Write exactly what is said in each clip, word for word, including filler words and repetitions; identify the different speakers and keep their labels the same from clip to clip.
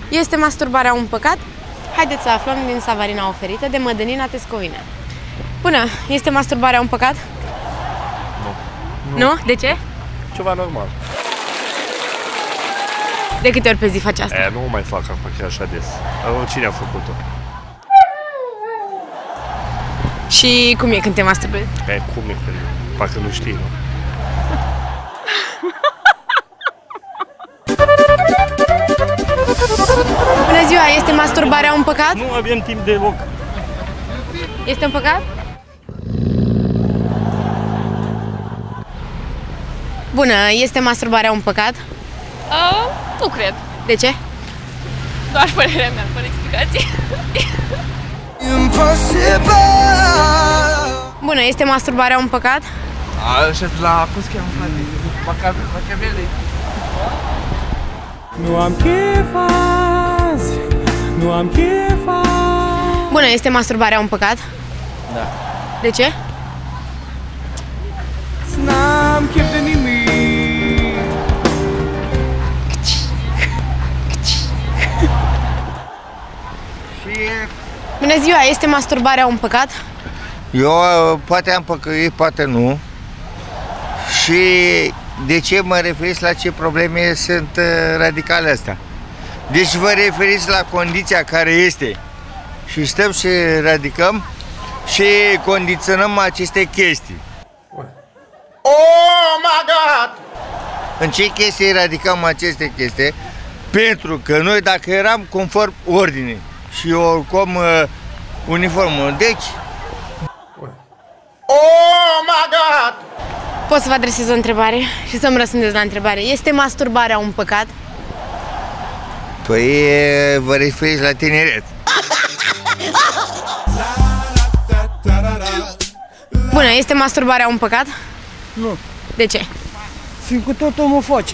Speaker 1: Este masturbarea un păcat? Haideți să aflăm din Savarina oferită de Mădănina Tescovina. Bună, este masturbarea un păcat?
Speaker 2: Nu.
Speaker 1: Nu. Nu? De ce?
Speaker 2: Ceva normal.
Speaker 1: De câte ori pe zi faci asta?
Speaker 2: E, nu mai fac acum chiar așa des. Cine a făcut-o?
Speaker 1: Și cum e când te masturbezi?
Speaker 2: E, cum e când? Parcă nu știi, nu?
Speaker 1: Bună ziua, este masturbarea un păcat?
Speaker 2: Nu avem timp deloc.
Speaker 1: Este un păcat? Bună, este masturbarea un păcat?
Speaker 3: Uh, nu cred.
Speaker 1: De ce?
Speaker 3: Doar părerea mea, fără explicații.
Speaker 1: Bună, este masturbarea un păcat?
Speaker 4: Așa la, cum se cheamă, frate? Machiavelli.
Speaker 5: Nu am chef azi, nu am chef azi.
Speaker 1: Bună, este masturbarea un păcat?
Speaker 4: Da.
Speaker 1: De ce?
Speaker 5: N-am chef de nimic.
Speaker 1: Bună ziua, este masturbarea un păcat?
Speaker 6: Eu poate am păcăit, poate nu. Și de ce mă referiți la ce probleme sunt radicale astea? Deci vă referiți la condiția care este și stăm și radicăm și condiționăm aceste chestii. Oh my God! În ce chestii radicăm aceste chestii? Pentru că noi, dacă eram conform ordinii și oricum uh, uniformă, deci... Oh my God!
Speaker 1: Pot să vă adresez o întrebare și să-mi răspundeți la întrebare. Este masturbarea un păcat?
Speaker 6: Păi vă referiți la tineret.
Speaker 1: Bună, este masturbarea un păcat?
Speaker 5: Nu.
Speaker 1: De ce?
Speaker 5: Fiindcă tot omul o face.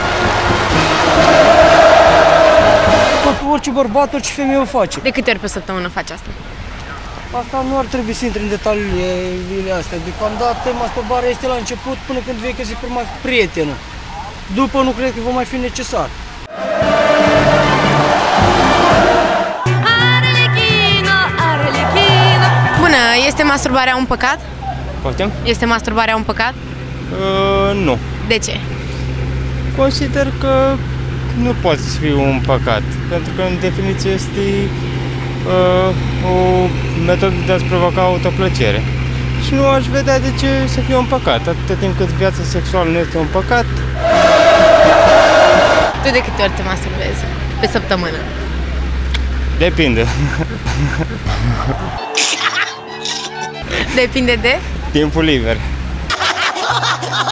Speaker 5: Tot orice bărbat, orice femeie o face.
Speaker 1: De câte ori pe săptămână faci asta?
Speaker 5: Asta nu ar trebui să intri în detaliile astea. Deocamdată masturbarea este la început până când vei găsi prima prietenă. După nu cred că va mai fi necesar.
Speaker 1: Bună, este masturbarea un păcat?
Speaker 7: Poftim?
Speaker 1: Este masturbarea un păcat?
Speaker 7: Uh, nu.
Speaker 1: De ce?
Speaker 7: Consider că nu poate să fie un păcat, pentru că în definiție este uh, o metodă de a-ți provoca autoplăcere. Și nu aș vedea de ce să fie un păcat. Atâta timp cât viața sexuală nu este un păcat.
Speaker 1: Tu de câte ori te masturbezi pe săptămână?
Speaker 7: Depinde.
Speaker 1: Depinde de?
Speaker 7: Timpul liber.